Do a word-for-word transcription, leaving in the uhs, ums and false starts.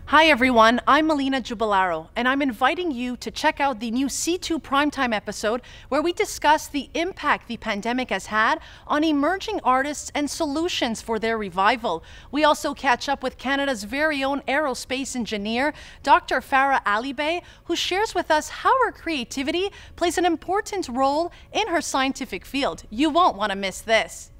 Hi everyone, I'm Melina Giubilaro, and I'm inviting you to check out the new C two Primetime episode where we discuss the impact the pandemic has had on emerging artists and solutions for their revival. We also catch up with Canada's very own aerospace engineer, Doctor Farah Alibay, who shares with us how her creativity plays an important role in her scientific field. You won't want to miss this.